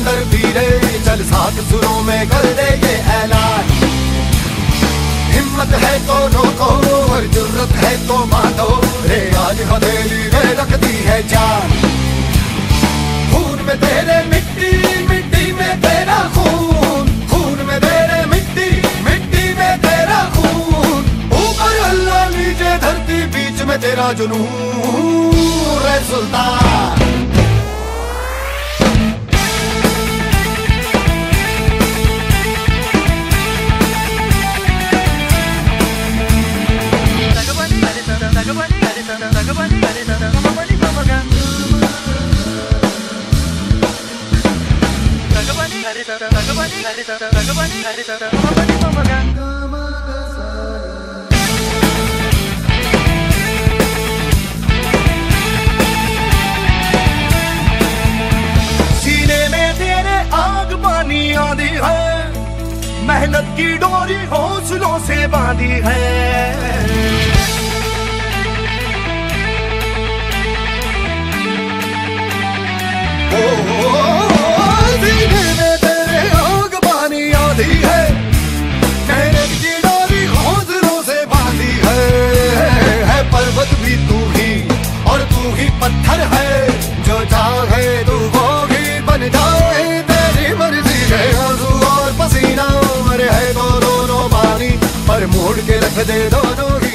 समंदर पीरे चल साथ सुरों में कर दे ये ऐलान। हिम्मत है तो रोको और जुर्रत है तो मानो, रे आज हथेली में रखती है जान। खून में तेरे मिट्टी, मिट्टी में तेरा खून, खून में तेरे मिट्टी, मिट्टी में तेरा खून। ऊपर अल्लाह नीचे धरती बीच में तेरा जुनून, रे सुल्तान। सीने में तेरे आग पानी आंधी है, मेहनत की डोरी हौसलों से बांधी है। सीने में तेरे आग पानी आंधी है, मेहनत की डोरी हौसलों से बांधी है। पर्वत भी तू ही और तू ही पत्थर है, जो चाहे तू वो ही बन जाए, तेरी मर्जी है। आंसू और पसीना मरे है तो दोनों पानी, पर मोड़ के रख दे दोनों ही